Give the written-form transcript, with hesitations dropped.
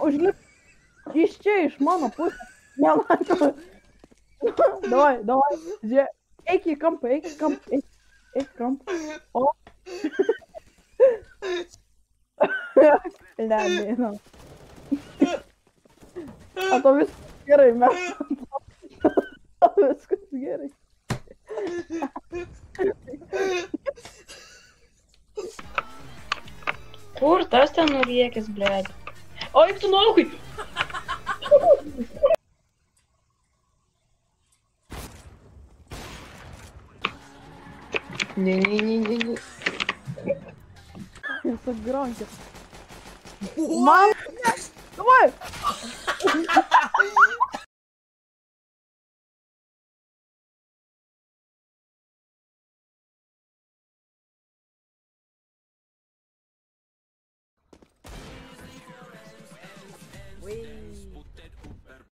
užlip. Iš čia, iš mano pusės. Nematau. Davai. Žiūrėk. Eik į kampą. Eik į kampą. O. Lemėna. O to viskas gerai, mes. O viskas gerai. Kur tas ten nuriekis, blėt? O, eik tu nuolaukai! Ne. Jis atgronkė. Man. Davai. Wee.